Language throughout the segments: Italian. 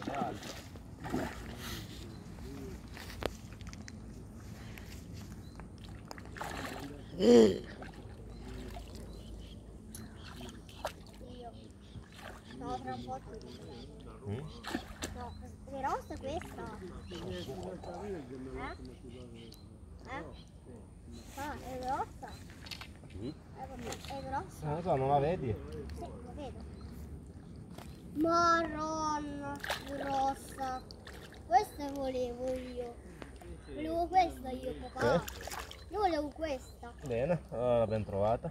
No, tra un po' no, è rossa questa? Ah, è grossa? È grossa? Non lo so, non la vedi? Sì, la vedo. Marronna, grossa. Questa volevo io. Volevo questa io, papà. Io volevo questa. Bene, allora l'abbiamo trovata.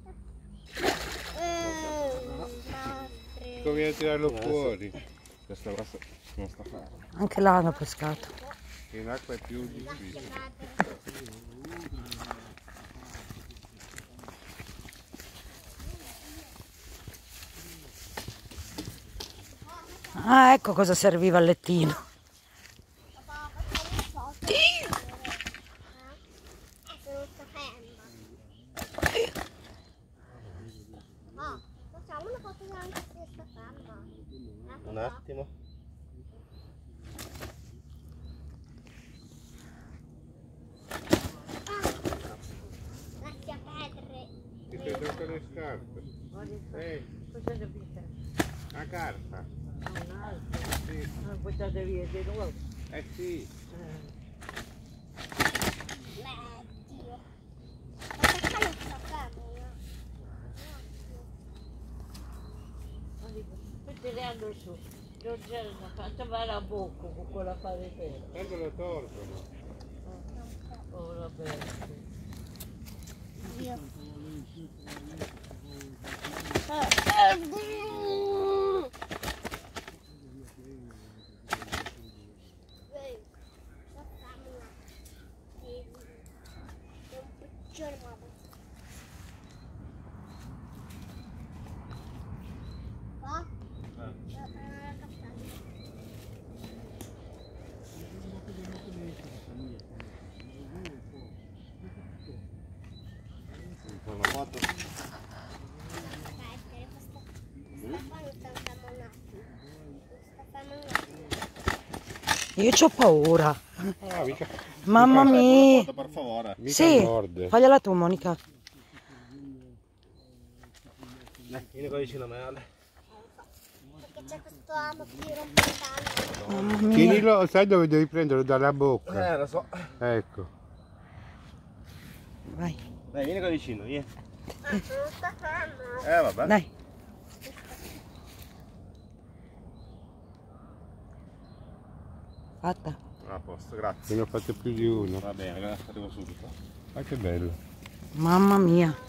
Conviene tirarlo fuori. Questa grossa non sta ferma. Anche là hanno pescato. In acqua è più difficile. Ah, ecco cosa serviva al lettino. Papà, facciamo un po'. Ah, facciamo una foto anche se sta ferma. Un attimo. Lascia perdere. Ti sei tolto le scarpe? Cosa capite? La carta? Un'altra? Sì. La buttate via di nuovo? Eh sì. Dio. Ma perché non sta fermo? Poi tirando su. Giorgiana, facciamo la bocca con quella fare bene. Tanto lo tolgono. Oh, la bestia. Dio. Una foto? Io c'ho paura. Ah, mica. Mamma mia. Foto, per favore. Mica Sì, morde. fagliela tu, Monica. Vieni qua vicino a me, Ale. Perché c'è questo amo che gli rompe le palle. Mamma mia. Tienilo, sai dove devi prenderlo? Dalla bocca. Lo so. Ecco. Vai, Dai, vieni qua vicino, vieni. Non sta fermo. Vabbè. dai. Fatta. A posto, grazie. Ne ho fatto più di uno. Va bene, arrivo subito. Ma che bello. Mamma mia.